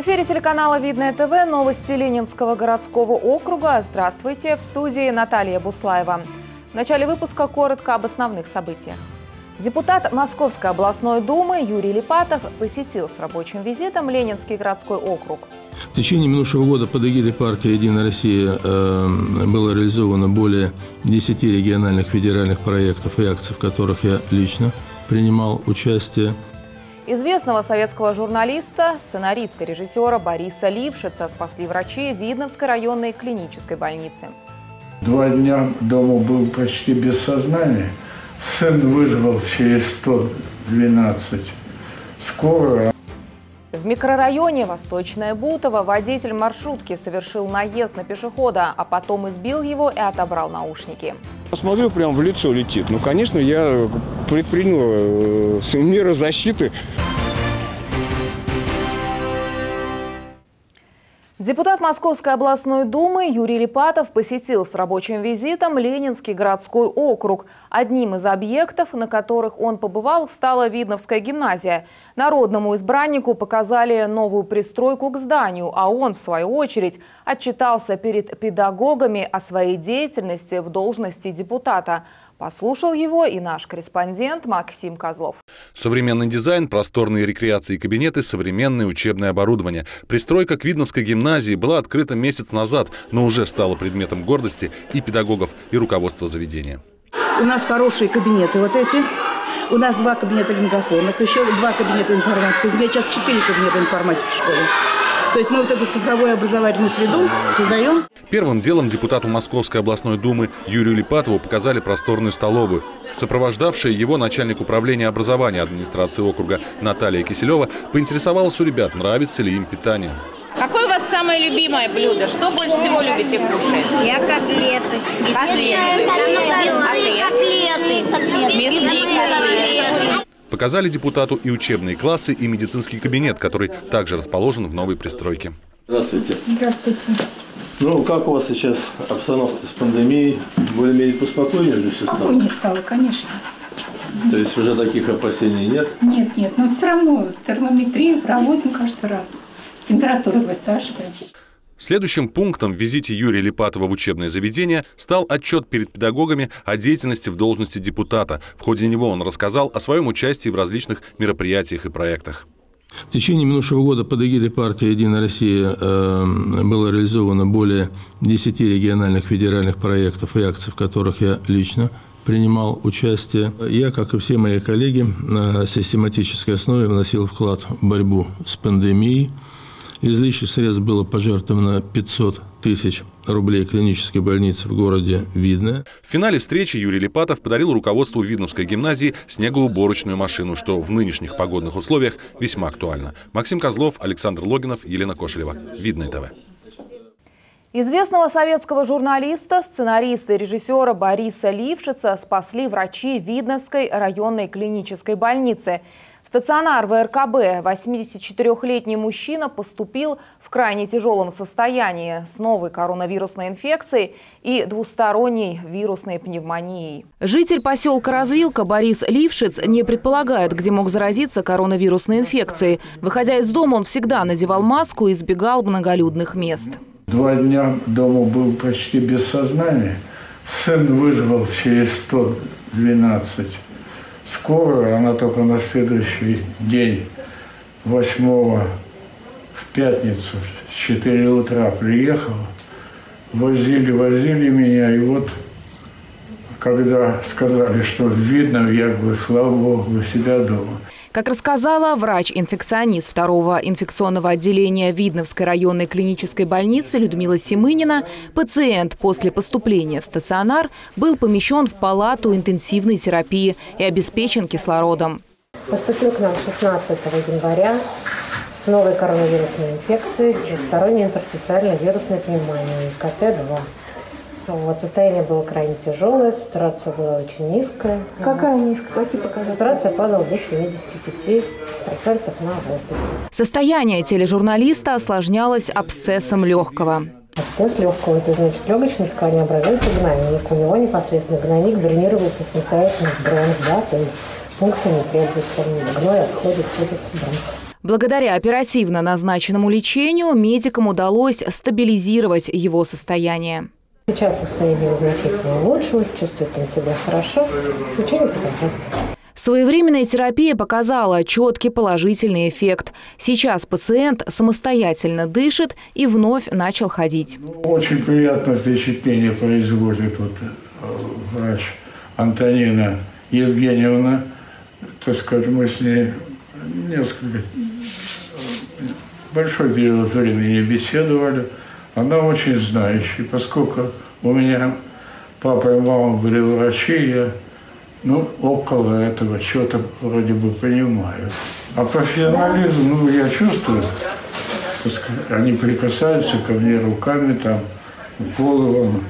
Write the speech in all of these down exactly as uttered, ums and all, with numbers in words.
эфире телеканала «Видное ТВ» новости Ленинского городского округа. Здравствуйте, в студии Наталья Буслаева. В начале выпуска коротко об основных событиях. Депутат Московской областной думы Юрий Липатов посетил с рабочим визитом Ленинский городской округ. В течение минувшего года под эгидой партии «Единая Россия» э, было реализовано более десяти региональных федеральных проектов и акций, в которых я лично принимал участие. Известного советского журналиста, сценариста и режиссера Бориса Лившица спасли врачи Видновской районной клинической больницы. Два дня дома был почти без сознания. Сын вызвал через сто двенадцать скорую. В микрорайоне Восточное Бутово водитель маршрутки совершил наезд на пешехода, а потом избил его и отобрал наушники. Посмотрел, прям в лицо летит. Ну, конечно, я предпринял меры защиты. Депутат Московской областной думы Юрий Липатов посетил с рабочим визитом Ленинский городской округ. Одним из объектов, на которых он побывал, стала Видновская гимназия. Народному избраннику показали новую пристройку к зданию, а он, в свою очередь, отчитался перед педагогами о своей деятельности в должности депутата. Послушал его и наш корреспондент Максим Козлов. Современный дизайн, просторные рекреации и кабинеты, современное учебное оборудование. Пристройка к Видновской гимназии была открыта месяц назад, но уже стала предметом гордости и педагогов, и руководства заведения. У нас хорошие кабинеты вот эти. У нас два кабинета лингофонных, еще два кабинета информатики. У меня сейчас четыре кабинета информатики в школе. То есть мы вот эту цифровую образовательную среду создаем. Первым делом депутату Московской областной думы Юрию Липатову показали просторную столовую. Сопровождавшая его начальник управления образования администрации округа Наталья Киселева поинтересовалась у ребят, нравится ли им питание. Какое у вас самое любимое блюдо? Что больше всего любите кушать? Я котлеты. Котлеты. Котлеты. Котлеты. Мясные котлеты. Показали депутату и учебные классы, и медицинский кабинет, который также расположен в новой пристройке. Здравствуйте. Здравствуйте. Ну, как у вас сейчас обстановка с пандемией? Более-менее поспокойнее уже все стало? Спокойнее стало, конечно. То есть уже таких опасений нет? Нет, нет, но все равно термометрию проводим каждый раз. С температурой высаживаем. Следующим пунктом в визите Юрия Липатова в учебное заведение стал отчет перед педагогами о деятельности в должности депутата. В ходе него он рассказал о своем участии в различных мероприятиях и проектах. В течение минувшего года под эгидой партии «Единая Россия» э, было реализовано более десяти региональных федеральных проектов и акций, в которых я лично принимал участие. Я, как и все мои коллеги, на систематической основе вносил вклад в борьбу с пандемией. Из личных средств было пожертвовано пятьсот тысяч рублей клинической больницы в городе Видное. В финале встречи Юрий Липатов подарил руководству Видновской гимназии снегоуборочную машину, что в нынешних погодных условиях весьма актуально. Максим Козлов, Александр Логинов, Елена Кошелева. Видное ТВ. Известного советского журналиста, сценариста и режиссера Бориса Лившица спасли врачи Видновской районной клинической больницы. В стационар вэ эр ка бэ восьмидесятичетырёхлетний мужчина поступил в крайне тяжелом состоянии с новой коронавирусной инфекцией и двусторонней вирусной пневмонией. Житель поселка Развилка Борис Лившиц не предполагает, где мог заразиться коронавирусной инфекцией. Выходя из дома, он всегда надевал маску и избегал многолюдных мест. Два дня дома был почти без сознания. Сын вызвал через сто двенадцать скорую, она только на следующий день, восьмого, в пятницу, в четыре утра приехала. Возили, возили меня, и вот, когда сказали, что видно, я говорю, слава Богу, у себя дома. Как рассказала врач-инфекционист второго инфекционного отделения Видновской районной клинической больницы Людмила Семынина, пациент после поступления в стационар был помещен в палату интенсивной терапии и обеспечен кислородом. Поступил к нам шестнадцатого января с новой коронавирусной инфекцией, двусторонней интерстициальной вирусной пневмонией, ка тэ два. Вот, состояние было крайне тяжелое, сатурация была очень низкая. Какая низкая? Какие показатели? Сатурация падала до семидесяти пяти процентов на воздух. Состояние тележурналиста осложнялось абсцессом легкого. Абсцесс легкого – это значит, в легочной ткани образуется гнойник. У него непосредственно гнойник дренировался самостоятельно в бронх, да, то есть пункция не требуется, гной отходит через бронх. Благодаря оперативно назначенному лечению медикам удалось стабилизировать его состояние. Сейчас состояние значительно улучшилось, чувствует он себя хорошо. Лечение продолжается. Своевременная терапия показала четкий положительный эффект. Сейчас пациент самостоятельно дышит и вновь начал ходить. Очень приятное впечатление производит вот врач Антонина Евгеньевна. Так сказать, мы с ней несколько большой период времени беседовали. Она очень знающая, поскольку у меня папа и мама были врачи, я ну, около этого что-то вроде бы понимаю. А профессионализм, ну, я чувствую, они прикасаются ко мне руками, там, голову,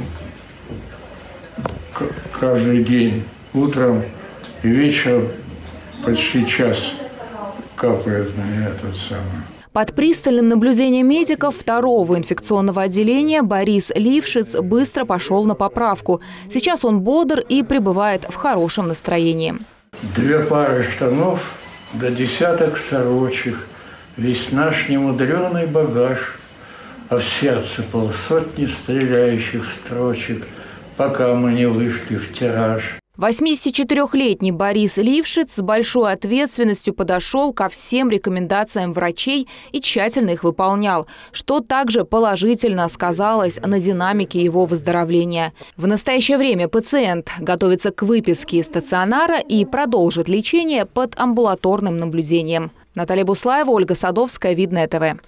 каждый день, утром и вечером почти час капает на меня этот самый. Под пристальным наблюдением медиков второго инфекционного отделения Борис Лившиц быстро пошел на поправку. Сейчас он бодр и пребывает в хорошем настроении. Две пары штанов, до десяток сорочек, весь наш немудреный багаж, а в сердце полсотни стреляющих строчек, пока мы не вышли в тираж. восьмидесятичетырёхлетний Борис Лившиц с большой ответственностью подошел ко всем рекомендациям врачей и тщательно их выполнял, что также положительно сказалось на динамике его выздоровления. В настоящее время пациент готовится к выписке из стационара и продолжит лечение под амбулаторным наблюдением. Наталья Буслаева, Ольга Садовская, Видное ТВ.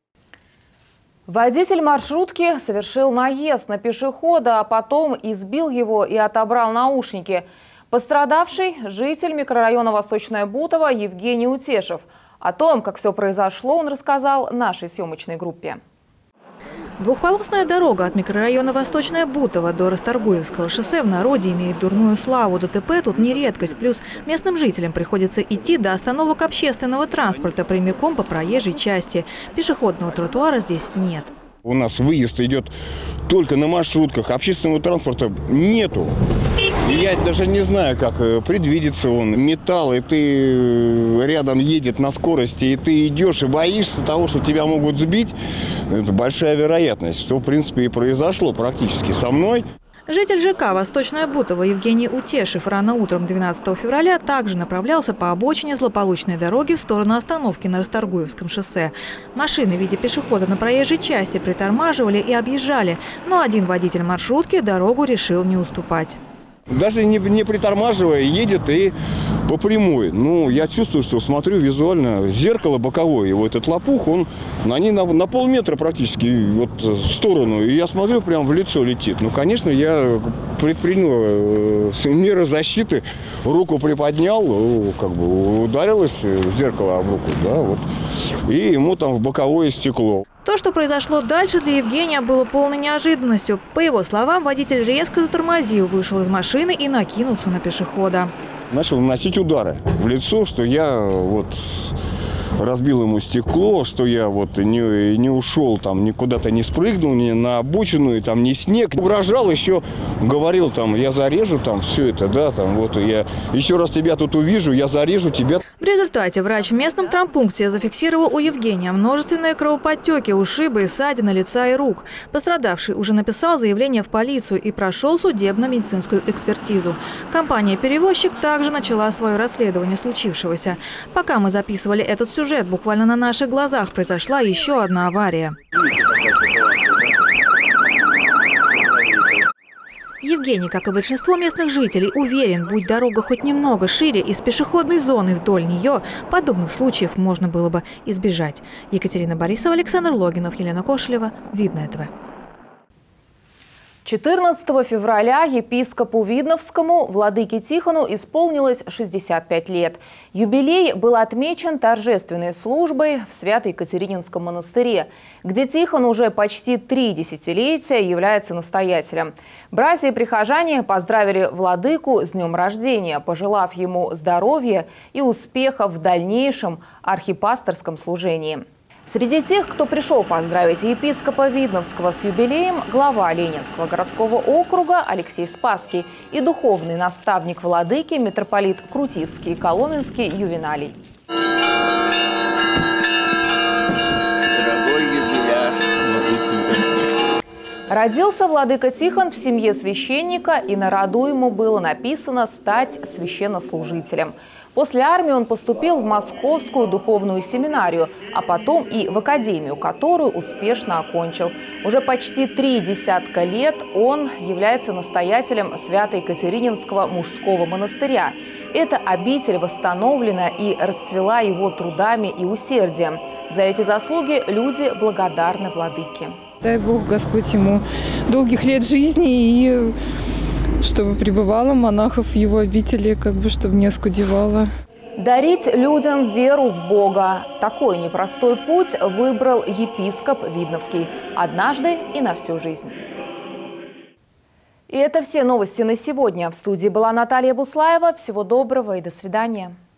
Водитель маршрутки совершил наезд на пешехода, а потом избил его и отобрал наушники. Пострадавший – житель микрорайона Восточное Бутово Евгений Утешев. О том, как все произошло, он рассказал нашей съемочной группе. Двухполосная дорога от микрорайона Восточное Бутово до Расторгуевского шоссе в народе имеет дурную славу. ДТП тут не редкость. Плюс местным жителям приходится идти до остановок общественного транспорта прямиком по проезжей части. Пешеходного тротуара здесь нет. У нас выезд идет только на маршрутках, общественного транспорта нету. Я даже не знаю, как предвидится он. Металл, и ты рядом едет на скорости, и ты идешь и боишься того, что тебя могут сбить. Это большая вероятность, что в принципе и произошло практически со мной. Житель ЖК «Восточное Бутово» Евгений Утешев рано утром двенадцатого февраля также направлялся по обочине злополучной дороги в сторону остановки на Расторгуевском шоссе. Машины, видя пешехода на проезжей части, притормаживали и объезжали, но один водитель маршрутки дорогу решил не уступать. Даже не, не притормаживая, едет и по прямой. Ну, я чувствую, что смотрю визуально зеркало боковое. И вот этот лопух, он на ней на, на полметра практически вот в сторону. И я смотрю, прям в лицо летит. Ну, конечно, я предпринял э, меры защиты. Руку приподнял, э, как бы ударилось зеркало об руку, да, вот. И ему там в боковое стекло. То, что произошло дальше, для Евгения было полной неожиданностью. По его словам, водитель резко затормозил, вышел из машины и накинулся на пешехода. Начал наносить удары в лицо, что я вот разбил ему стекло, что я вот не, не ушел, там, никуда-то не спрыгнул, ни на обочину, и там, ни снег. Угрожал еще, говорил, там, я зарежу там все это, да, там, вот, я еще раз тебя тут увижу, я зарежу тебя. В результате врач в местном травмпункте зафиксировал у Евгения множественные кровоподтеки, ушибы и ссадины лица и рук. Пострадавший уже написал заявление в полицию и прошел судебно-медицинскую экспертизу. Компания-перевозчик также начала свое расследование случившегося. Пока мы записывали этот сюжет, буквально на наших глазах произошла еще одна авария. Евгений, как и большинство местных жителей, уверен, будь дорога хоть немного шире и с пешеходной зоны вдоль нее, подобных случаев можно было бы избежать. Екатерина Борисова, Александр Логинов, Елена Кошелева, Видное ТВ. четырнадцатого февраля епископу Видновскому владыке Тихону исполнилось шестьдесят пять лет. Юбилей был отмечен торжественной службой в Свято-Екатерининском монастыре, где Тихон уже почти три десятилетия является настоятелем. Братья и прихожане поздравили владыку с днем рождения, пожелав ему здоровья и успеха в дальнейшем архипасторском служении. Среди тех, кто пришел поздравить епископа Видновского с юбилеем, глава Ленинского городского округа Алексей Спасский и духовный наставник владыки митрополит Крутицкий и Коломенский Ювеналий. Родился владыка Тихон в семье священника, и на роду ему было написано стать священнослужителем. После армии он поступил в Московскую духовную семинарию, а потом и в академию, которую успешно окончил. Уже почти три десятка лет он является настоятелем Свято-Екатерининского мужского монастыря. Эта обитель восстановлена и расцвела его трудами и усердием. За эти заслуги люди благодарны владыке. Дай Бог, Господь, ему долгих лет жизни и чтобы пребывало монахов в его обители, как бы, чтобы не оскудевало. Дарить людям веру в Бога. Такой непростой путь выбрал епископ Видновский. Однажды и на всю жизнь. И это все новости на сегодня. В студии была Наталья Буслаева. Всего доброго и до свидания.